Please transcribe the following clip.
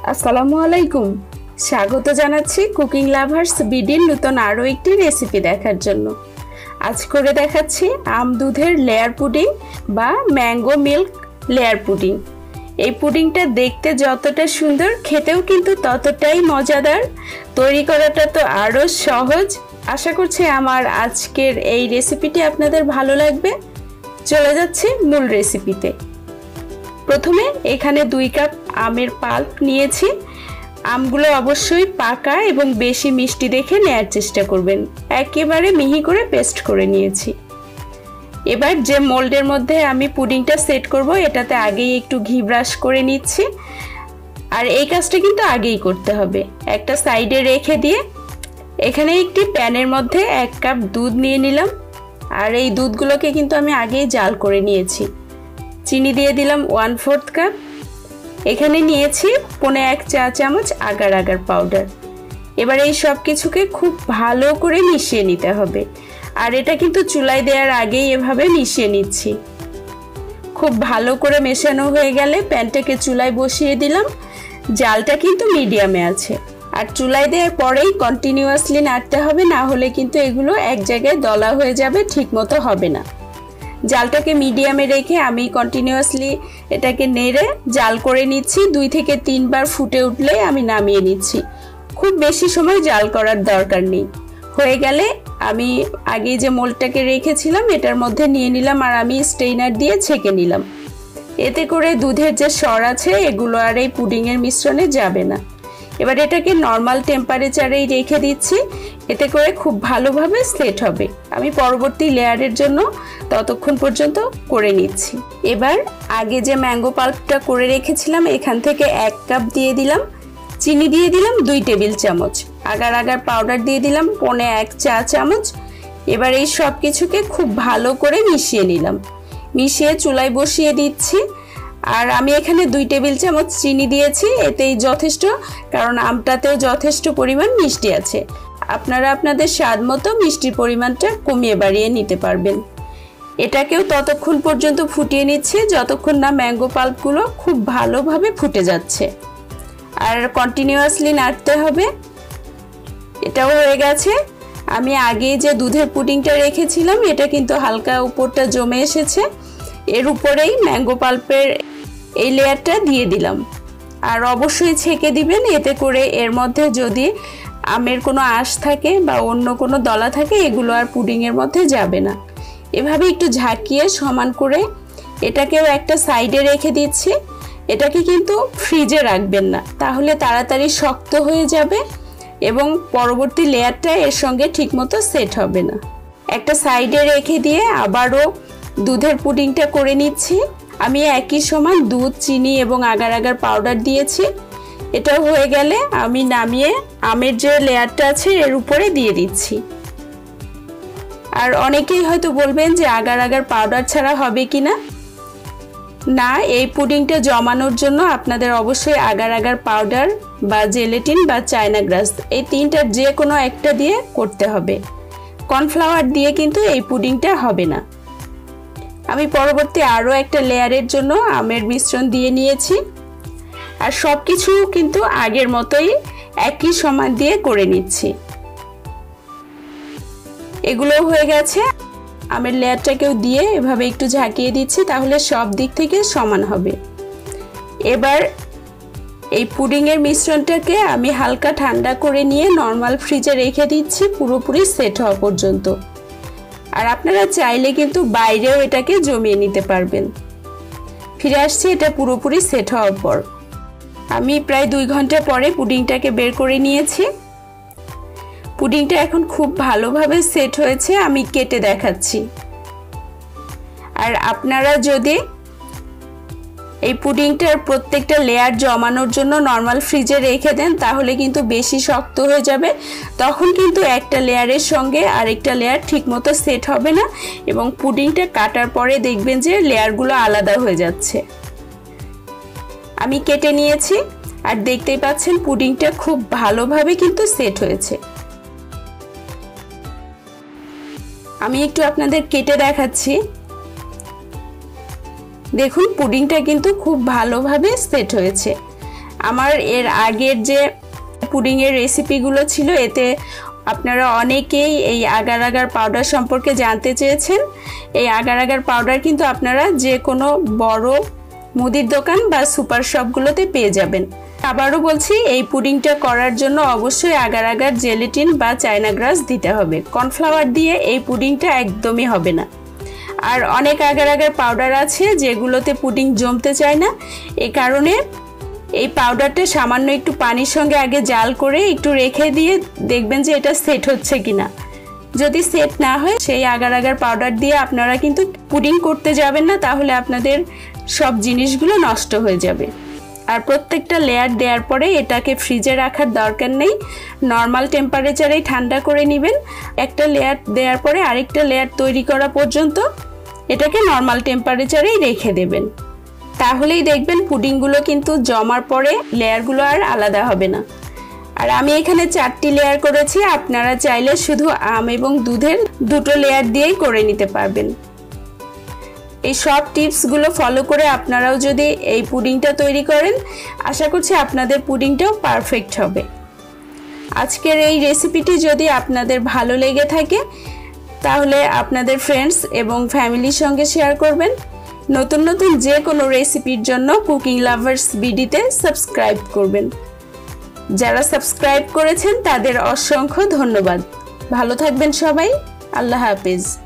আসসালামু আলাইকুম। স্বাগত জানাচ্ছি কুকিং লাভার্স বিডির নতুন আরও একটি রেসিপি দেখার জন্য। আজ করে দেখাচ্ছি আম দুধের লেয়ার পুডিং বা ম্যাঙ্গো মিল্ক লেয়ার পুডিং। এই পুডিংটা দেখতে যতটা সুন্দর, খেতেও কিন্তু ততটাই মজাদার। তৈরি করাটা তো আরও সহজ। আশা করছি আমার আজকের এই রেসিপিটি আপনাদের ভালো লাগবে। চলে যাচ্ছি মূল রেসিপিতে। প্রথমে এখানে 2 কাপ আমের পাল্প নিয়েছি। আমগুলো অবশ্যই পাকা এবং বেশি মিষ্টি দেখে নেয়ার চেষ্টা করবেন। একেবারে মিহি করে পেস্ট করে নিয়েছি। এবার যে মোল্ডের মধ্যে আমি পুডিংটা সেট করব, এটাতে আগেই একটু ঘি ব্রাশ করে নিচ্ছি। আর এই কাজটা কিন্তু আগেই করতে হবে। একটা সাইডে রেখে দিয়ে এখানে একটি প্যানের মধ্যে 1 কাপ দুধ নিয়ে নিলাম। আর এই দুধগুলোকে কিন্তু আমি আগেই জাল করে নিয়েছি। চিনি দিয়ে দিলাম 1/4 কাপ। এখানে নিয়েছি 1/4 চা চামচ আগার আগার পাউডার। এবার এই সব কিছুকে খুব ভালো করে মিশিয়ে নিতে হবে। আর এটা কিন্তু চুলায় দেওয়ার আগেই এভাবে মিশিয়ে নিচ্ছি। খুব ভালো করে মেশানো হয়ে গেলে প্যানটাকে চুলায় বসিয়ে দিলাম। জালটা কিন্তু মিডিয়ামে আছে। আর চুলায় দেওয়ার পরেই কন্টিনিউয়াসলি নাড়তে হবে, না হলে কিন্তু এগুলো এক জায়গায় দলা হয়ে যাবে, ঠিকমতো হবে না। জালটাকে মিডিয়ামে রেখে আমি কন্টিনিউয়াসলি এটাকে নেড়ে জাল করে নিচ্ছি। 2 থেকে 3 বার ফুটে উঠলে আমি নামিয়ে নিচ্ছি। খুব বেশি সময় জাল করার দরকার নেই। হয়ে গেলে আমি আগে যে মোল্ডটাকে রেখেছিলাম এটার মধ্যে নিয়ে নিলাম আর আমি স্টেইনার দিয়ে ছেঁকে নিলাম। এতে করে দুধের যে সর আছে এগুলো আর এই পুডিংয়ের মিশ্রণে যাবে না। এবার এটাকে নর্মাল টেম্পারেচারেই রেখে দিচ্ছি। এতে করে খুব ভালোভাবে সেট হবে। আমি পরবর্তী লেয়ারের জন্য ততক্ষণ পর্যন্ত করে নিচ্ছি। এবার আগে যে ম্যাঙ্গো পাল্পটা করে রেখেছিলাম এখান থেকে 1 কাপ দিয়ে দিলাম। চিনি দিয়ে দিলাম 2 টেবিল চামচ। আগার আগার পাউডার দিয়ে দিলাম 1/4 চা চামচ। এবার এই সব কিছুকে খুব ভালো করে মিশিয়ে নিলাম। মিশিয়ে চুলায় বসিয়ে দিচ্ছি। আর আমি এখানে 2 টেবিল চামচ চিনি দিয়েছি, এতেই যথেষ্ট, কারণ আমটাতেও যথেষ্ট পরিমাণ মিষ্টি আছে। আপনারা আপনাদের স্বাদ মতো মিষ্টির পরিমাণটা কমিয়ে বাড়িয়ে নিতে পারবেন। এটাকেও ততক্ষণ পর্যন্ত ফুটিয়ে নিচ্ছি যতক্ষণ না ম্যাঙ্গো পাল্পগুলো খুব ভালোভাবে ফুটে যাচ্ছে। আর কন্টিনিউয়াসলি নাড়তে হবে। এটাও হয়ে গেছে। আমি আগে যে দুধের পুডিংটা রেখেছিলাম এটা কিন্তু হালকা উপরটা জমে এসেছে। এর উপরেই ম্যাঙ্গো পাল্পের এই লেয়ারটা দিয়ে দিলাম। আর অবশ্যই ছেঁকে দিবেন, এতে করে এর মধ্যে যদি আমের কোনো আঁশ থাকে বা অন্য কোনো দলা থাকে এগুলো আর পুডিংয়ের মধ্যে যাবে না। এভাবে একটু ঝাঁকিয়ে সমান করে এটাকেও একটা সাইডে রেখে দিচ্ছি। এটাকে কিন্তু ফ্রিজে রাখবেন না, তাহলে তাড়াতাড়ি শক্ত হয়ে যাবে এবং পরবর্তী লেয়ারটা এর সঙ্গে ঠিকমতো সেট হবে না। একটা সাইডে রেখে দিয়ে আবারও দুধের পুডিংটা করে নিচ্ছি। আমি একই সমান দুধ, চিনি এবং আগার আগার পাউডার দিয়েছি। এটাও হয়ে গেলে আমি নামিয়ে আমের যে লেয়ারটা আছে এর উপরে দিয়ে দিচ্ছি। আর অনেকেই হয়তো বলবেন যে আগার আগার পাউডার ছাড়া হবে কিনা। না, এই পুডিংটা জমানোর জন্য আপনাদের অবশ্যই আগার আগার পাউডার বা জেলেটিন বা চায়না গ্রাস এই 3টার যে কোনো একটা দিয়ে করতে হবে। কর্নফ্লাওয়ার দিয়ে কিন্তু এই পুডিংটা হবে না। আমি পরবর্তী আরও একটা লেয়ারের জন্য আমের মিশ্রণ দিয়ে নিয়েছি। আর সব কিছু কিন্তু আগের মতোই একই সমান দিয়ে করে নিচ্ছি। এগুলো হয়ে গেছে। আমের লেয়ারটাকেও দিয়ে এভাবে একটু ঝাঁকিয়ে দিচ্ছি, তাহলে সব দিক থেকে সমান হবে। এবার এই পুডিংয়ের মিশ্রণটাকে আমি হালকা ঠান্ডা করে নিয়ে নর্মাল ফ্রিজে রেখে দিচ্ছি পুরোপুরি সেট হওয়া পর্যন্ত। আর আপনারা চাইলে কিন্তু বাইরেও এটাকে জমিয়ে নিতে পারবেন। ফিরে আসছি এটা পুরোপুরি সেট হওয়ার পর। আমি প্রায় 2 ঘন্টা পরে পুডিংটাকে বের করে নিয়েছি। পুডিংটা এখন খুব ভালোভাবে সেট হয়েছে। আমি কেটে দেখাচ্ছি। আর আপনারা যদি এই পুডিংটার প্রত্যেকটা লেয়ার জমানোর জন্য নর্মাল ফ্রিজে রেখে দেন তাহলে কিন্তু বেশি শক্ত হয়ে যাবে। তখন কিন্তু একটা লেয়ারের সঙ্গে আরেকটা লেয়ার ঠিকমতো সেট হবে না এবং পুডিংটা কাটার পরে দেখবেন যে লেয়ারগুলো আলাদা হয়ে যাচ্ছে। আমি কেটে নিয়েছি আর দেখতেই পাচ্ছেন পুডিংটা খুব ভালোভাবে কিন্তু সেট হয়েছে। আমি একটু আপনাদের কেটে দেখাচ্ছি। দেখুন পুডিংটা কিন্তু খুব ভালোভাবে সেট হয়েছে। আমার এর আগের যে পুডিংয়ের রেসিপিগুলো ছিল এতে আপনারা অনেকেই এই আগার আগার পাউডার সম্পর্কে জানতে চেয়েছেন। এই আগার আগার পাউডার কিন্তু আপনারা যে কোনো বড় মুদির দোকান বা সুপার শপগুলোতে পেয়ে যাবেন। আবারও বলছি, এই পুডিংটা করার জন্য অবশ্যই আগার আগার জেলেটিন বা চায়না গ্রাস দিতে হবে। কর্নফ্লাওয়ার দিয়ে এই পুডিংটা একদমই হবে না। আর অনেক আগার আগার পাউডার আছে যেগুলোতে পুডিং জমতে চায় না, এই কারণে এই পাউডারটা সামান্য একটু পানির সঙ্গে আগে জাল করে একটু রেখে দিয়ে দেখবেন যে এটা সেট হচ্ছে কিনা। যদি সেট না হয় সেই আগার আগার পাউডার দিয়ে আপনারা কিন্তু পুডিং করতে যাবেন না, তাহলে আপনাদের সব জিনিসগুলো নষ্ট হয়ে যাবে। আর প্রত্যেকটা লেয়ার দেওয়ার পরে এটাকে ফ্রিজে রাখার দরকার নেই, নর্মাল টেম্পারেচারেই ঠান্ডা করে নেবেন। একটা লেয়ার দেওয়ার পরে আরেকটা লেয়ার তৈরি করা পর্যন্ত এটাকে নর্মাল টেম্পারেচারেই রেখে দেবেন। তাহলেই দেখবেন পুডিংগুলো কিন্তু জমার পরে লেয়ারগুলো আর আলাদা হবে না। আর আমি এখানে 4টি লেয়ার করেছি, আপনারা চাইলে শুধু আম এবং দুধের 2টো লেয়ার দিয়েই করে নিতে পারবেন। এই সব টিপসগুলো ফলো করে আপনারাও যদি এই পুডিংটা তৈরি করেন, আশা করছি আপনাদের পুডিংটাও পারফেক্ট হবে। আজকের এই রেসিপিটি যদি আপনাদের ভালো লেগে থাকে তাহলে আপনাদের ফ্রেন্ডস এবং ফ্যামিলির সঙ্গে শেয়ার করবেন। নতুন নতুন যে কোনো রেসিপির জন্য কুকিং লাভার্স বিডিতে সাবস্ক্রাইব করবেন। যারা সাবস্ক্রাইব করেছেন তাদের অসংখ্য ধন্যবাদ। ভালো থাকবেন সবাই। আল্লাহ হাফেজ।